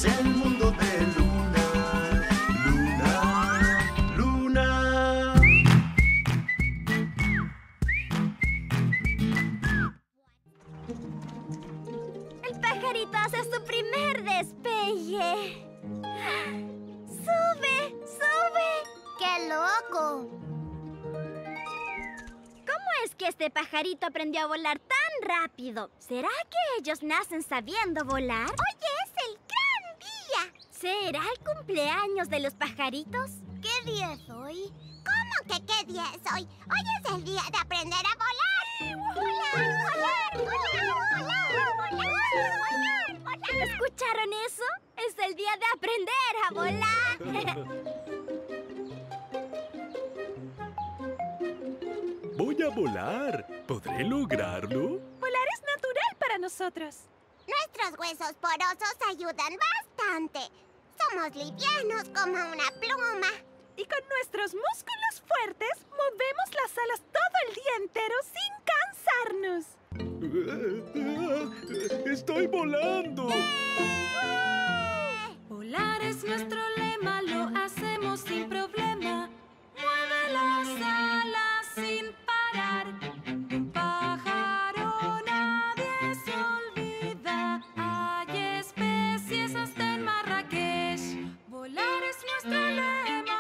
es el mundo de Luna. Luna, Luna. El pajarito hace su primer despegue. ¡Sube! ¡Sube! ¡Qué loco! ¿Cómo es que este pajarito aprendió a volar tan rápido? ¿Será que ellos nacen sabiendo volar? ¡Hoy es el gran día! ¿Será el cumpleaños de los pajaritos? ¿Qué día es hoy? ¿Cómo que qué día es hoy? Hoy es el día de aprender a volar. ¡Volar, volar, volar, volar, volar, volar! ¿Escucharon eso? Es el día de aprender a volar. Voy a volar. ¿Podré lograrlo? Volar es natural para nosotros. Nuestros huesos porosos ayudan bastante. Somos livianos como una pluma. Y con nuestros músculos fuertes, movemos las alas todo el día entero sin cansarnos. ¡Estoy volando! Volar es nuestro lema, lo hacemos sin problema. Mueve las alas sin parar. Un pájaro nadie se olvida. Hay especies hasta en Marrakech. Volar es nuestro lema.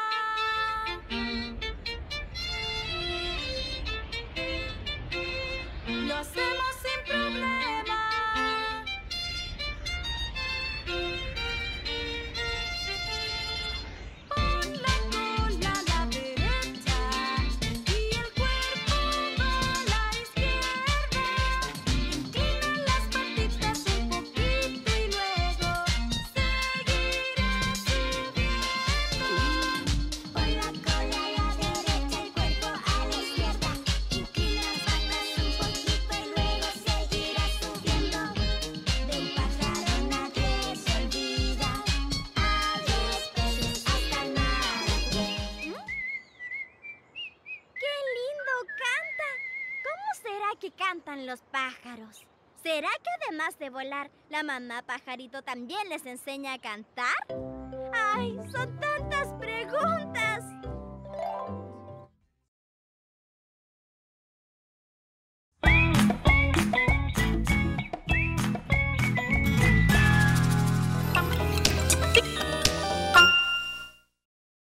Lo hacemos sin problema. Pon la cola a la derecha y el cuerpo va a la izquierda. Inclina las patitas un poquito y luego seguirás subiendo. Pon la cola a la derecha, el cuerpo a la izquierda. Inclina las patas un poquito y luego seguirás subiendo. De un pájaro nadie se olvida. Hay especies hasta en Marrakech. ¡Qué lindo canta! ¿Cómo será que cantan los pájaros? ¿Será que además de volar, la mamá pajarito también les enseña a cantar? ¡Ay, son tan